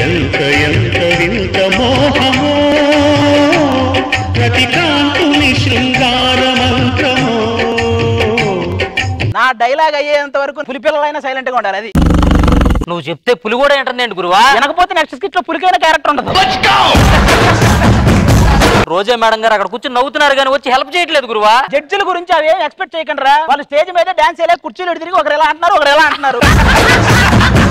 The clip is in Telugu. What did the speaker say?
ఎంత ఎంత వింత మోహమో ప్రతికాంతుని శృంగార మంత్రమో. నా డైలాగ్ అయ్యేంత వరకు పులి పిల్లలైనా సైలెంట్ గా ఉండాలి. అది నువ్వు చెప్తే పులి కూడా ఏంటండి గురువా? వినకపోతే నెక్స్ట్ స్కిట్ లో పులికైన క్యారెక్టర్ ఉండదు. రోజా మేడం గారు అక్కడ కూర్చొని నవ్వుతున్నారు కానీ వచ్చి హెల్ప్ చేయట్లేదు గురువా. జడ్జిల గురించి అవేం ఎక్స్పెక్ట్ చేయకండి రా. వాళ్ళు స్టేజ్ మీద డాన్స్ చేయలేక కుర్చీలు తిరిగి ఒకరు ఎలా అంటున్నారు ఒకరు ఎలా అంటున్నారు.